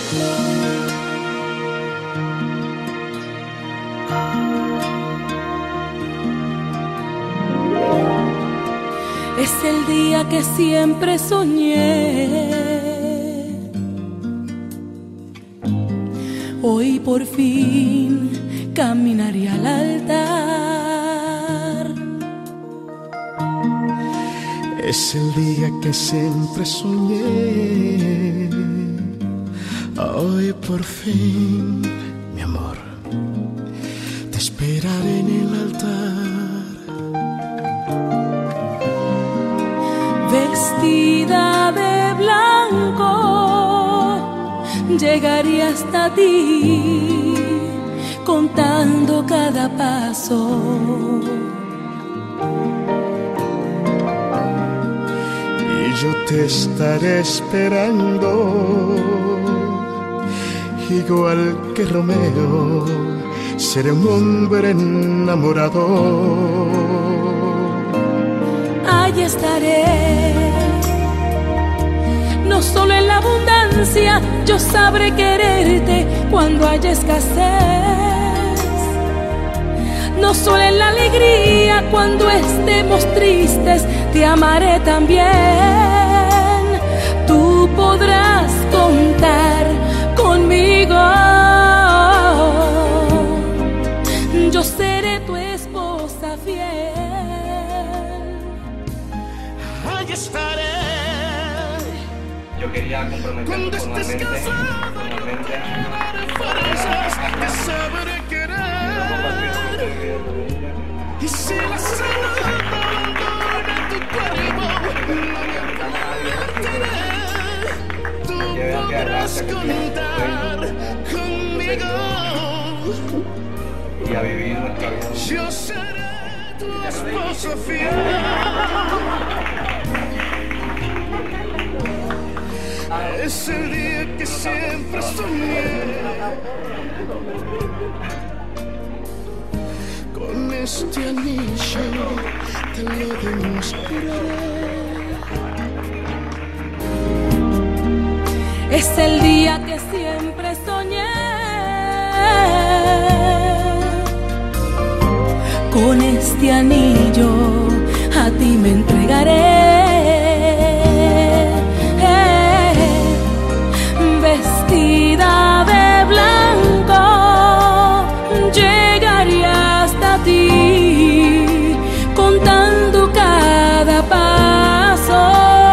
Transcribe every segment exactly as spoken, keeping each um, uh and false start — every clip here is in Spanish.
Es el día que siempre soñé. Hoy por fin caminaré al altar. Es el día que siempre soñé. Hoy por fin, mi amor, te esperaré en el altar. Vestida de blanco, llegaría hasta ti, contando cada paso. Y yo te estaré esperando, igual que Romeo, seré un hombre enamorado. Allí estaré, no solo en la abundancia, yo sabré quererte cuando haya escasez. No solo en la alegría, cuando estemos tristes, te amaré también. Tú podrás contar conmigo, yo seré tu esposa fiel. Ahí estaré. Yo quería comprometerme formalmente, formalmente Te sabré querer. Y si la salud abandona tu cuerpo, no me apartaré. Tú podrás contar conmigo. y a vivir nuestra vida. Yo seré tu esposo fiel. Es el día que siempre soñé. Con este anillo te lo demostraré. Es el día que siempre soñé. Con este anillo a ti me entregaré. Vestida de blanco, llegaré hasta ti, contando cada paso.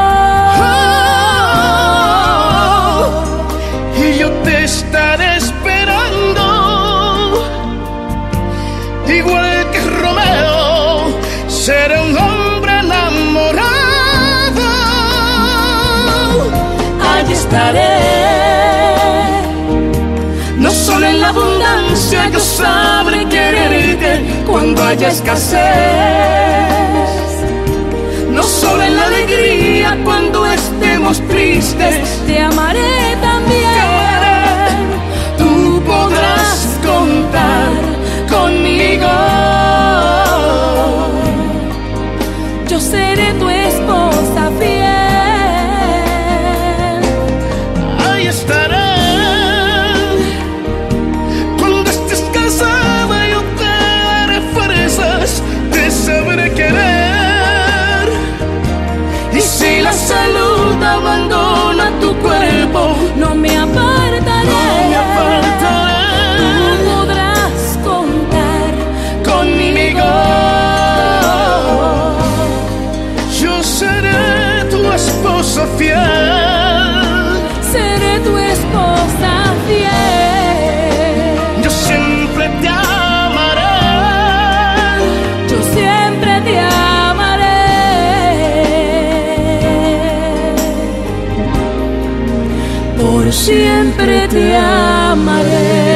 Oh, y yo te estaré esperando, igual que Romeo, seré un hombre enamorado. Allí estaré. No solo en la abundancia, yo sabré quererte cuando haya escasez. No solo en la alegría, cuando estemos tristes, Te amaré también. tú podrás contar conmigo. Yo seré tu esposa fiel. Ahí estaré. Cuando estés casada, yo te daré fuerzas, te sabré querer. Y si la salud abandona tu cuerpo, No me apartaré. no me apartaré. Tú podrás contar Conmigo, yo seré tu esposa fiel. Seré tu esposa fiel. Yo siempre te amaré. Yo siempre te amaré. Por siempre te amaré.